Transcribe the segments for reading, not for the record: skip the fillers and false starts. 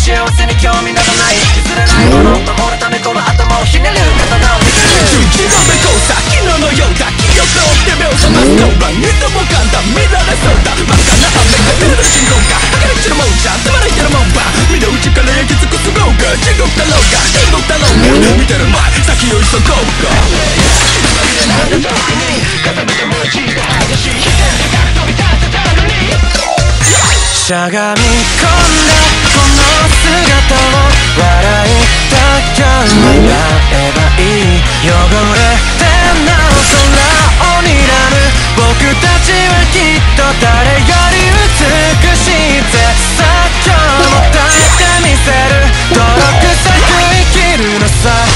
幸せに興味などない。譲れないもの守るためこの頭をひねる刀を見せる。 昨日で交差昨日のようだ。記憶を追って目を覚ます当番いつも簡単見られそうだ。真っ赤な雨が出る信号か。計り知るもんじゃつまらいてるもんば。見るうちから焼き尽くすろうか。地獄だろうか天国だろうか。見てる前先を急ごうか。なんだ遠くに固めた文字が激しい火が飛び立ってたのにしゃがみ込んだこの姿を笑いたが笑えばいい。汚れてなお空を睨む僕たちはきっと誰より美しい絶作今日も耐えてみせる泥臭く生きるのさ。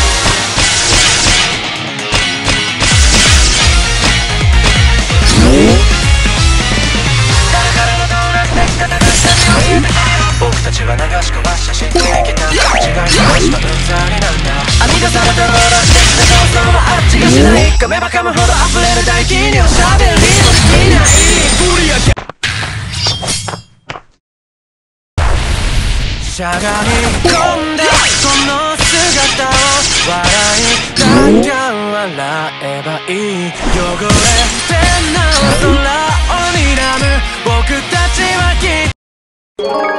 僕たちは流し込ました信じていけた違いの星はうんざりなんだ。編み出されたローラーしてきた想像はあっちがしない。噛めば噛むほど溢れる唾液におしゃべりもできない。しゃがみ込んだこの姿を笑いだが笑えばいい。汚れてなお空を睨む僕たちはきっと